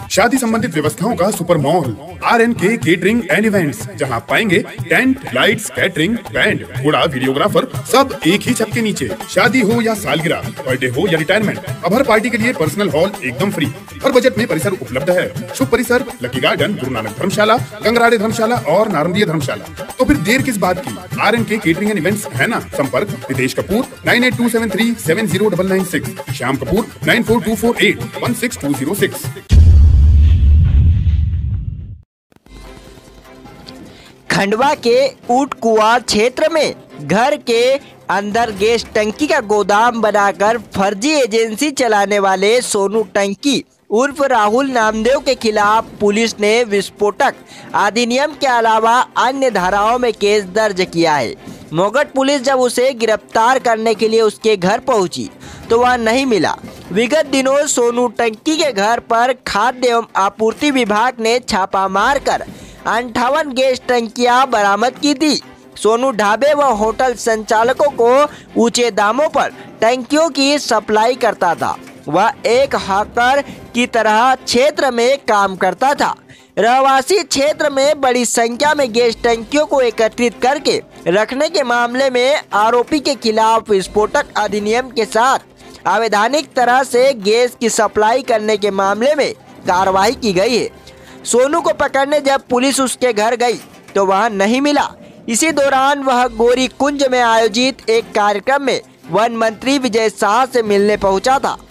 शादी संबंधित व्यवस्थाओं का super mall RNK catering and events, जहां पाएंगे टेंट, लाइट्स, कैटरिंग, बैंड, घोड़ा, वीडियोग्राफर, सब एक ही छत के नीचे। शादी हो या सालगिरह, बर्थडे हो या रिटायरमेंट, अब हर पार्टी के लिए पर्सनल हॉल एकदम फ्री। हर बजट में परिसर उपलब्ध है। शुभ परिसर लकी गार्डन, गुरु नानक धर्मशाला, गंगराड़े धर्मशाला और नारंदिया धर्मशाला। तो फिर देर किस बात की, RNK केटरिंग एंड इवेंट्स है ना। संपर्क रितेश कपूर 9827370996, श्याम कपूर 9424816206। खंडवा के ऊटकुआर क्षेत्र में घर के अंदर गैस टंकी का गोदाम बनाकर फर्जी एजेंसी चलाने वाले सोनू टंकी उर्फ राहुल नामदेव के खिलाफ पुलिस ने विस्फोटक अधिनियम के अलावा अन्य धाराओं में केस दर्ज किया है। मोगट पुलिस जब उसे गिरफ्तार करने के लिए उसके घर पहुंची तो वह नहीं मिला। विगत दिनों सोनू टंकी के घर पर खाद्य एवं आपूर्ति विभाग ने छापा मारकर 58 गैस टंकियां बरामद की थी। सोनू ढाबे व होटल संचालकों को ऊंचे दामों पर टंकियों की सप्लाई करता था। वह एक हैकर की तरह क्षेत्र में काम करता था। रहवासी क्षेत्र में बड़ी संख्या में गैस टंकियों को एकत्रित करके रखने के मामले में आरोपी के खिलाफ विस्फोटक अधिनियम के साथ अवैधानिक तरह से गैस की सप्लाई करने के मामले में कार्रवाई की गई है। सोनू को पकड़ने जब पुलिस उसके घर गई तो वह नहीं मिला। इसी दौरान वह गौरी कुंज में आयोजित एक कार्यक्रम में वन मंत्री विजय शाह से मिलने पहुंचा था।